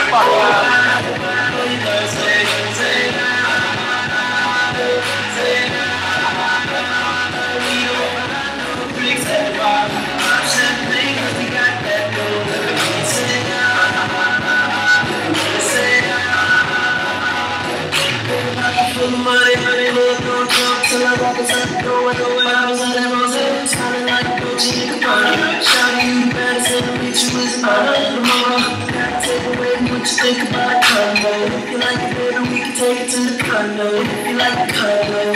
Till I walk inside the door, I was in that rose, smiling like a Gucci Cabana. Shouting you better say the bitch you is mine. Mama, gotta take away what you think about a condo. If you like it better, we can take it to the condo. If you like the condo.